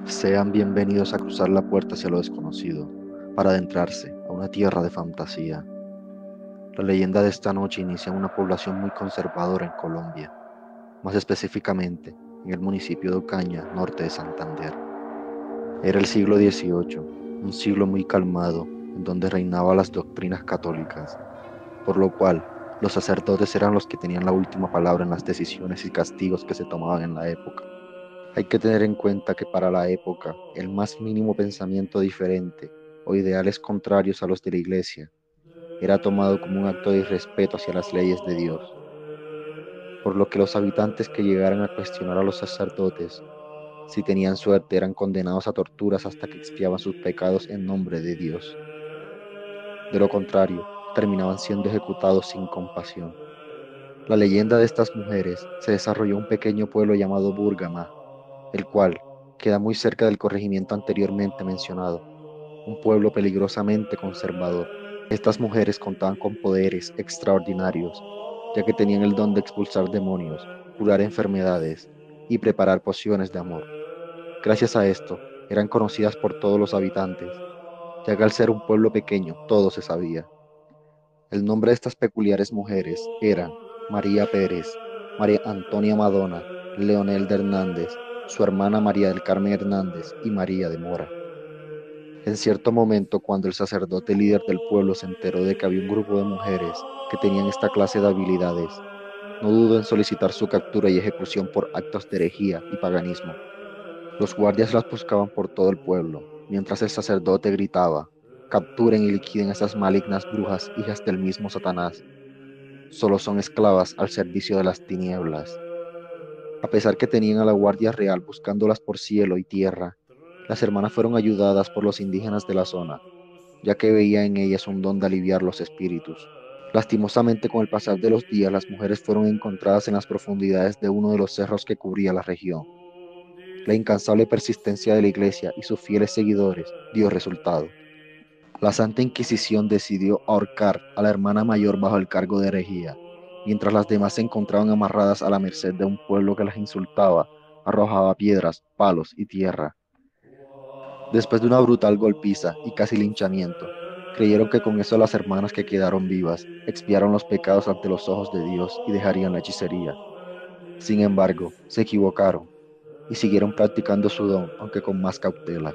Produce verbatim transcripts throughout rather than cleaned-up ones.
Sean bienvenidos a cruzar la puerta hacia lo desconocido, para adentrarse a una tierra de fantasía. La leyenda de esta noche inicia en una población muy conservadora en Colombia, más específicamente en el municipio de Ocaña, norte de Santander. Era el siglo dieciocho, un siglo muy calmado, en donde reinaban las doctrinas católicas, por lo cual los sacerdotes eran los que tenían la última palabra en las decisiones y castigos que se tomaban en la época. Hay que tener en cuenta que para la época, el más mínimo pensamiento diferente o ideales contrarios a los de la Iglesia era tomado como un acto de irrespeto hacia las leyes de Dios, por lo que los habitantes que llegaran a cuestionar a los sacerdotes, si tenían suerte, eran condenados a torturas hasta que expiaban sus pecados en nombre de Dios. De lo contrario, terminaban siendo ejecutados sin compasión. La leyenda de estas mujeres se desarrolló en un pequeño pueblo llamado Búrgama, el cual queda muy cerca del corregimiento anteriormente mencionado, un pueblo peligrosamente conservador. Estas mujeres contaban con poderes extraordinarios, ya que tenían el don de expulsar demonios, curar enfermedades y preparar pociones de amor. Gracias a esto, eran conocidas por todos los habitantes, ya que al ser un pueblo pequeño, todo se sabía. El nombre de estas peculiares mujeres eran María Pérez, María Antonia Madonna, Leonel de Hernández, su hermana María del Carmen Hernández y María de Mora. En cierto momento, cuando el sacerdote líder del pueblo se enteró de que había un grupo de mujeres que tenían esta clase de habilidades, no dudó en solicitar su captura y ejecución por actos de herejía y paganismo. Los guardias las buscaban por todo el pueblo, mientras el sacerdote gritaba: capturen y liquiden a esas malignas brujas, hijas del mismo Satanás. Solo son esclavas al servicio de las tinieblas. A pesar que tenían a la Guardia Real buscándolas por cielo y tierra, las hermanas fueron ayudadas por los indígenas de la zona, ya que veía en ellas un don de aliviar los espíritus. Lastimosamente, con el pasar de los días, las mujeres fueron encontradas en las profundidades de uno de los cerros que cubría la región. La incansable persistencia de la Iglesia y sus fieles seguidores dio resultado. La Santa Inquisición decidió ahorcar a la hermana mayor bajo el cargo de herejía, mientras las demás se encontraban amarradas a la merced de un pueblo que las insultaba, arrojaba piedras, palos y tierra. Después de una brutal golpiza y casi linchamiento, creyeron que con eso las hermanas que quedaron vivas expiaron los pecados ante los ojos de Dios y dejarían la hechicería. Sin embargo, se equivocaron y siguieron practicando su don, aunque con más cautela.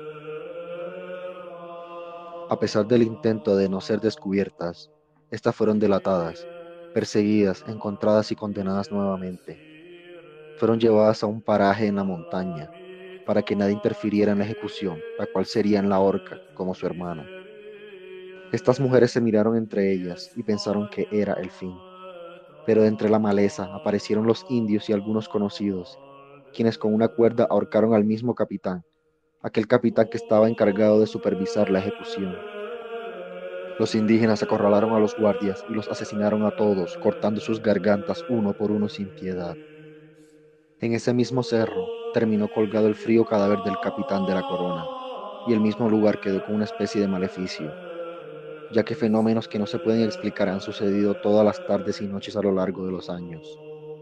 A pesar del intento de no ser descubiertas, estas fueron delatadas, perseguidas, encontradas y condenadas nuevamente. Fueron llevadas a un paraje en la montaña, para que nadie interfiriera en la ejecución, la cual sería en la horca, como su hermano. Estas mujeres se miraron entre ellas y pensaron que era el fin. Pero de entre la maleza aparecieron los indios y algunos conocidos, quienes con una cuerda ahorcaron al mismo capitán, aquel capitán que estaba encargado de supervisar la ejecución. Los indígenas acorralaron a los guardias y los asesinaron a todos, cortando sus gargantas uno por uno sin piedad. En ese mismo cerro terminó colgado el frío cadáver del capitán de la corona, y el mismo lugar quedó con una especie de maleficio, ya que fenómenos que no se pueden explicar han sucedido todas las tardes y noches a lo largo de los años.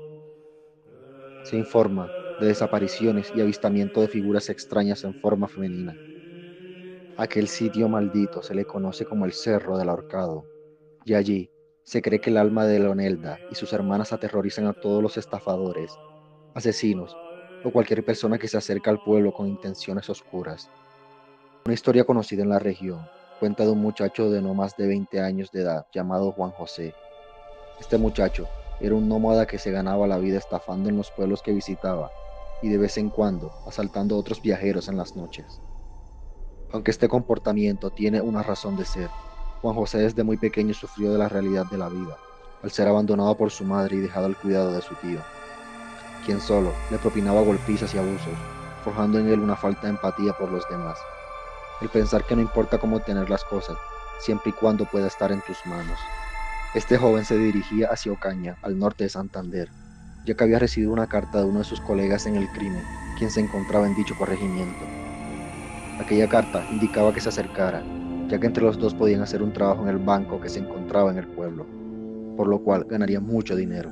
Se informa de desapariciones y avistamiento de figuras extrañas en forma femenina. Aquel sitio maldito se le conoce como el Cerro del Ahorcado, y allí se cree que el alma de Leonelda y sus hermanas aterrorizan a todos los estafadores, asesinos o cualquier persona que se acerca al pueblo con intenciones oscuras. Una historia conocida en la región cuenta de un muchacho de no más de veinte años de edad llamado Juan José. Este muchacho era un nómada que se ganaba la vida estafando en los pueblos que visitaba y de vez en cuando asaltando a otros viajeros en las noches. Aunque este comportamiento tiene una razón de ser, Juan José desde muy pequeño sufrió de la realidad de la vida, al ser abandonado por su madre y dejado al cuidado de su tío, quien solo le propinaba golpizas y abusos, forjando en él una falta de empatía por los demás. El pensar que no importa cómo tener las cosas, siempre y cuando pueda estar en tus manos. Este joven se dirigía hacia Ocaña, al norte de Santander, ya que había recibido una carta de uno de sus colegas en el crimen, quien se encontraba en dicho corregimiento. Aquella carta indicaba que se acercara, ya que entre los dos podían hacer un trabajo en el banco que se encontraba en el pueblo, por lo cual ganarían mucho dinero.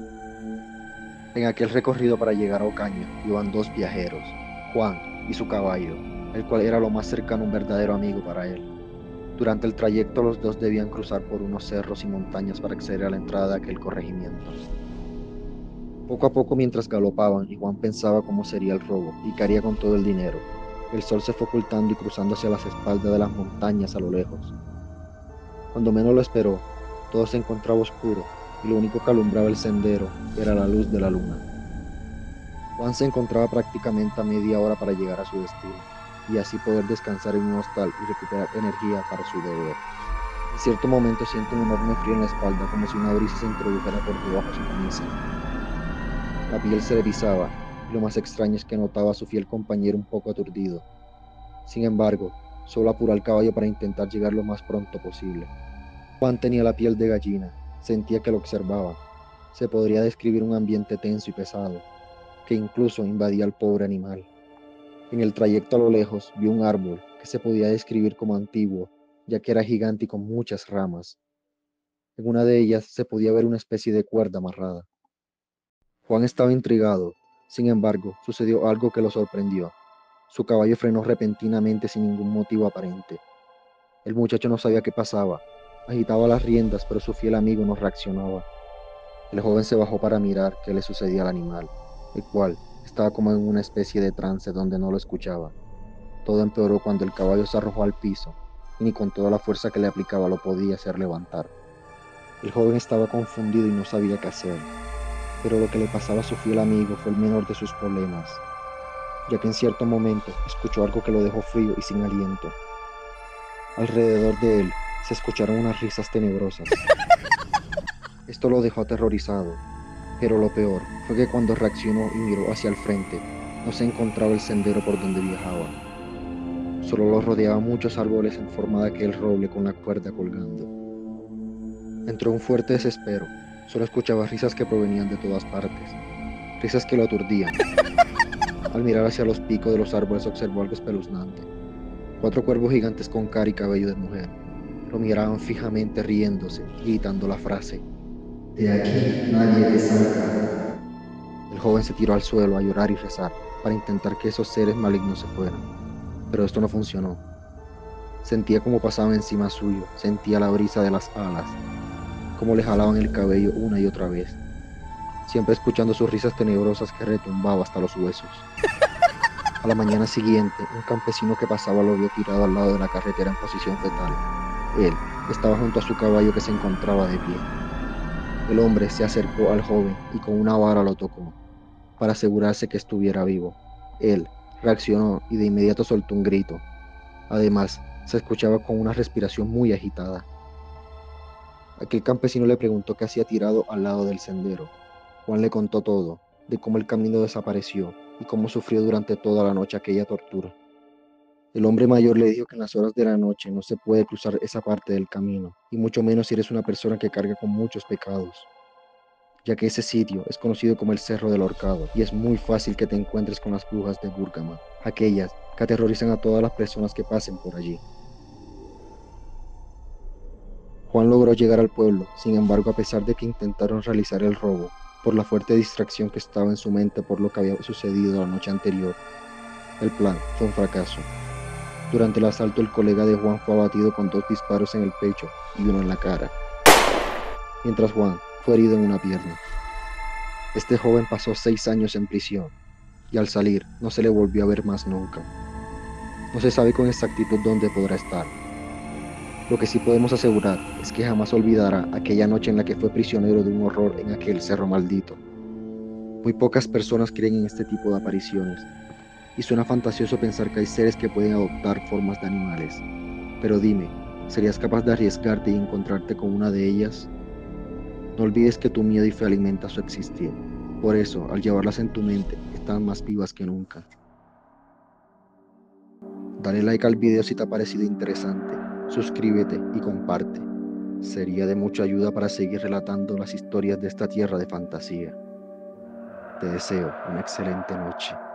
En aquel recorrido para llegar a Ocaña iban dos viajeros, Juan y su caballo. el cual era lo más cercano a un verdadero amigo para él. Durante el trayecto los dos debían cruzar por unos cerros y montañas para acceder a la entrada de aquel corregimiento. Poco a poco, mientras galopaban y Juan pensaba cómo sería el robo y qué haría con todo el dinero, el sol se fue ocultando y cruzando hacia las espaldas de las montañas a lo lejos. Cuando menos lo esperó, todo se encontraba oscuro y lo único que alumbraba el sendero era la luz de la luna. Juan se encontraba prácticamente a media hora para llegar a su destino y así poder descansar en un hostal y recuperar energía para su deber. En cierto momento siente un enorme frío en la espalda, como si una brisa se introdujera por debajo de su camisa. La piel se le erizaba y lo más extraño es que notaba a su fiel compañero un poco aturdido. Sin embargo, solo apuró al caballo para intentar llegar lo más pronto posible. Juan tenía la piel de gallina, sentía que lo observaba. Se podría describir un ambiente tenso y pesado, que incluso invadía al pobre animal. En el trayecto a lo lejos vio un árbol que se podía describir como antiguo, ya que era gigante y con muchas ramas. En una de ellas se podía ver una especie de cuerda amarrada. Juan estaba intrigado, sin embargo, sucedió algo que lo sorprendió. Su caballo frenó repentinamente sin ningún motivo aparente. El muchacho no sabía qué pasaba. Agitaba las riendas, pero su fiel amigo no reaccionaba. El joven se bajó para mirar qué le sucedía al animal, el cual estaba como en una especie de trance donde no lo escuchaba. Todo empeoró cuando el caballo se arrojó al piso, y ni con toda la fuerza que le aplicaba lo podía hacer levantar. El joven estaba confundido y no sabía qué hacer, pero lo que le pasaba a su fiel amigo fue el menor de sus problemas, ya que en cierto momento escuchó algo que lo dejó frío y sin aliento. Alrededor de él se escucharon unas risas tenebrosas. Esto lo dejó aterrorizado, pero lo peor fue que cuando reaccionó y miró hacia el frente, no se encontraba el sendero por donde viajaba. Solo lo rodeaban muchos árboles en forma de aquel roble con la cuerda colgando. Entró en un fuerte desespero. Solo escuchaba risas que provenían de todas partes, risas que lo aturdían. Al mirar hacia los picos de los árboles observó algo espeluznante. Cuatro cuervos gigantes con cara y cabello de mujer lo miraban fijamente riéndose y gritando la frase: "De aquí nadie te saca". El joven se tiró al suelo a llorar y rezar para intentar que esos seres malignos se fueran, pero esto no funcionó. Sentía como pasaban encima suyo, sentía la brisa de las alas, como le jalaban el cabello una y otra vez, siempre escuchando sus risas tenebrosas que retumbaba hasta los huesos. A la mañana siguiente, un campesino que pasaba lo vio tirado al lado de la carretera en posición fetal. Él estaba junto a su caballo que se encontraba de pie. El hombre se acercó al joven y con una vara lo tocó, para asegurarse que estuviera vivo. Él reaccionó y de inmediato soltó un grito. Además, se escuchaba con una respiración muy agitada. Aquel campesino le preguntó qué hacía tirado al lado del sendero. Juan le contó todo, de cómo el camino desapareció y cómo sufrió durante toda la noche aquella tortura. El hombre mayor le dijo que en las horas de la noche no se puede cruzar esa parte del camino, y mucho menos si eres una persona que carga con muchos pecados, ya que ese sitio es conocido como el Cerro del Horcado, y es muy fácil que te encuentres con las brujas de Gurgama, aquellas que aterrorizan a todas las personas que pasen por allí. Juan logró llegar al pueblo, sin embargo, a pesar de que intentaron realizar el robo, por la fuerte distracción que estaba en su mente por lo que había sucedido la noche anterior, el plan fue un fracaso. Durante el asalto, el colega de Juan fue abatido con dos disparos en el pecho y uno en la cara, mientras Juan fue herido en una pierna. Este joven pasó seis años en prisión y al salir no se le volvió a ver más nunca. No se sabe con exactitud dónde podrá estar. Lo que sí podemos asegurar es que jamás olvidará aquella noche en la que fue prisionero de un horror en aquel cerro maldito. Muy pocas personas creen en este tipo de apariciones, y suena fantasioso pensar que hay seres que pueden adoptar formas de animales. Pero dime, ¿serías capaz de arriesgarte y encontrarte con una de ellas? No olvides que tu miedo y fe alimenta su existir. Por eso, al llevarlas en tu mente, están más vivas que nunca. Dale like al video si te ha parecido interesante, suscríbete y comparte. Sería de mucha ayuda para seguir relatando las historias de esta tierra de fantasía. Te deseo una excelente noche.